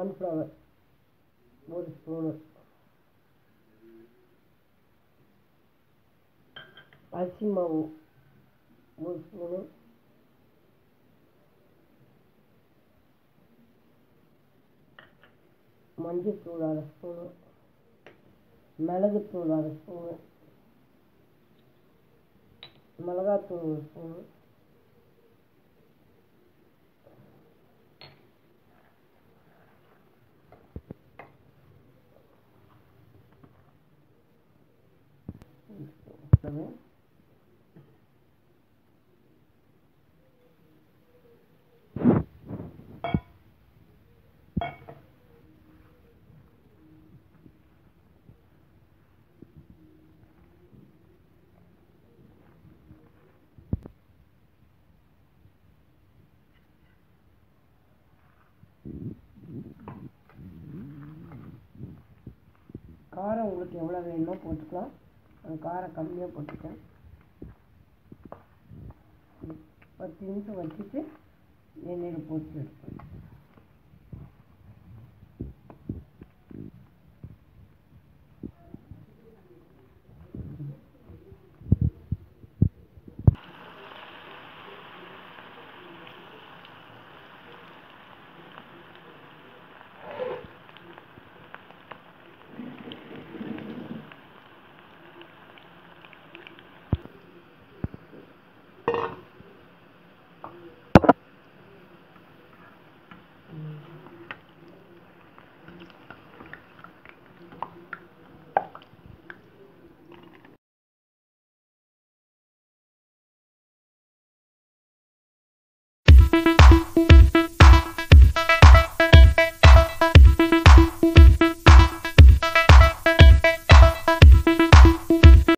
Cornflour 1 spoon, அரிசி மாவு 1 spoon, மஞ்சள்தூள் 1/2 ஸ்பூனு, மிளகுத்தூள் 1/2 ஸ்பூனு, மிளகாத்தூள் 1 ஸ்பூனு, காரம் உங்களுக்கு எவ்வளோ வேணுமோ போட்டுக்கலாம். நான் காரம் கம்மியாக போட்டுக்கேன். 10 நிமிஷம் வச்சுட்டு எண்ணெயில் போட்டு எடுப்பேன்.